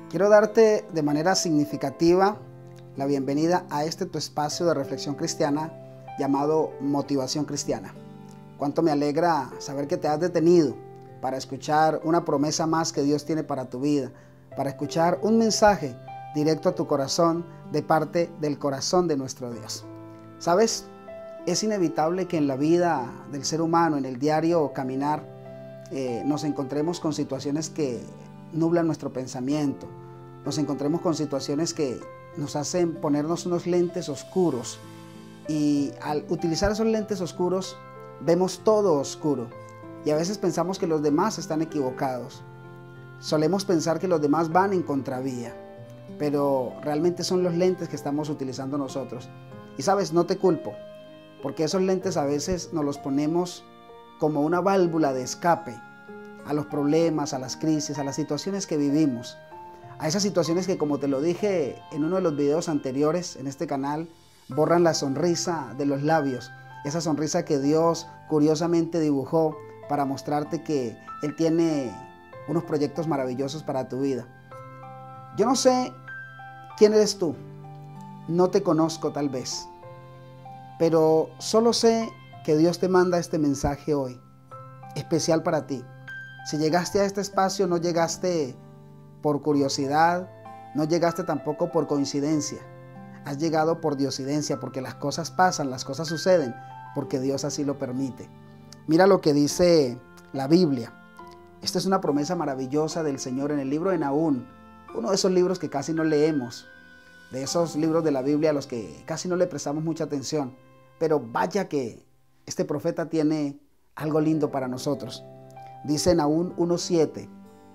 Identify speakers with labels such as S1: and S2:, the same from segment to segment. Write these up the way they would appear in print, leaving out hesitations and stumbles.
S1: Quiero darte de manera significativa la bienvenida a este tu espacio de reflexión cristiana llamado Motivación Cristiana. Cuánto me alegra saber que te has detenido para escuchar una promesa más que Dios tiene para tu vida, para escuchar un mensaje directo a tu corazón de parte del corazón de nuestro Dios. ¿Sabes? Es inevitable que en la vida del ser humano, en el diario caminar, nos encontremos con situaciones que nublan nuestro pensamiento, nos encontremos con situaciones que nos hacen ponernos unos lentes oscuros y al utilizar esos lentes oscuros vemos todo oscuro y a veces pensamos que los demás están equivocados. Solemos pensar que los demás van en contravía, pero realmente son los lentes que estamos utilizando nosotros. Y sabes, no te culpo, porque esos lentes a veces nos los ponemos como una válvula de escape a los problemas, a las crisis, a las situaciones que vivimos. A esas situaciones que, como te lo dije en uno de los videos anteriores en este canal, borran la sonrisa de los labios. Esa sonrisa que Dios curiosamente dibujó para mostrarte que Él tiene unos proyectos maravillosos para tu vida. Yo no sé quién eres tú, no te conozco tal vez, pero solo sé que Dios te manda este mensaje hoy, especial para ti. Si llegaste a este espacio, no llegaste por curiosidad, no llegaste tampoco por coincidencia. Has llegado por diosidencia, porque las cosas pasan, las cosas suceden, porque Dios así lo permite. Mira lo que dice la Biblia. Esta es una promesa maravillosa del Señor en el libro de Nahum, uno de esos libros que casi no leemos, de esos libros de la Biblia a los que casi no le prestamos mucha atención. Pero vaya que este profeta tiene algo lindo para nosotros. Dice Nahum 1:7,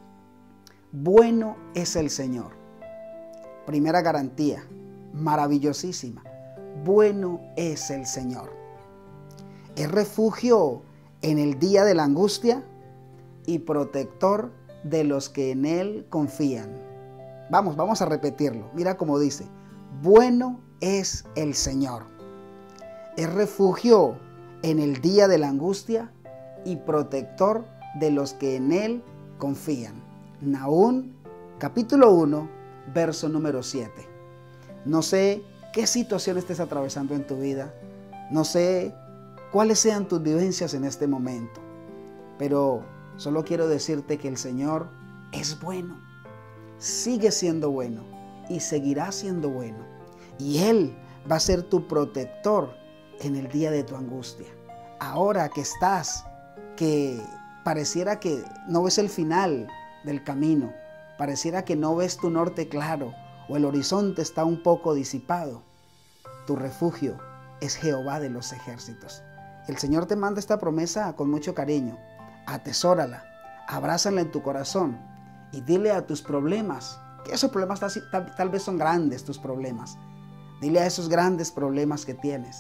S1: bueno es el Señor. Primera garantía, maravillosísima. Bueno es el Señor. Es refugio en el día de la angustia y protector de los que en Él confían. Vamos a repetirlo. Mira cómo dice, bueno es el Señor. Es refugio en el día de la angustia y protector de los que en Él confían. Nahum, capítulo 1, verso número 7. No sé qué situación estés atravesando en tu vida. No sé cuáles sean tus vivencias en este momento. Pero solo quiero decirte que el Señor es bueno. Sigue siendo bueno y seguirá siendo bueno. Y Él va a ser tu protector en el día de tu angustia. Ahora que estás, que pareciera que no ves el final del camino, pareciera que no ves tu norte claro o el horizonte está un poco disipado, tu refugio es Jehová de los ejércitos. El Señor te manda esta promesa con mucho cariño. Atesórala, abrázala en tu corazón y dile a tus problemas, que esos problemas tal vez son grandes tus problemas. Dile a esos grandes problemas que tienes,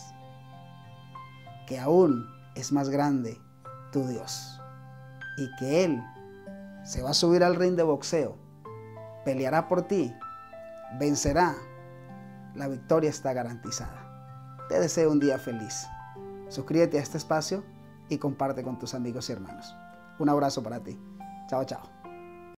S1: que aún es más grande tu Dios y que Él se va a subir al ring de boxeo, peleará por ti, vencerá, la victoria está garantizada. Te deseo un día feliz. Suscríbete a este espacio y comparte con tus amigos y hermanos. Un abrazo para ti. Chao, chao.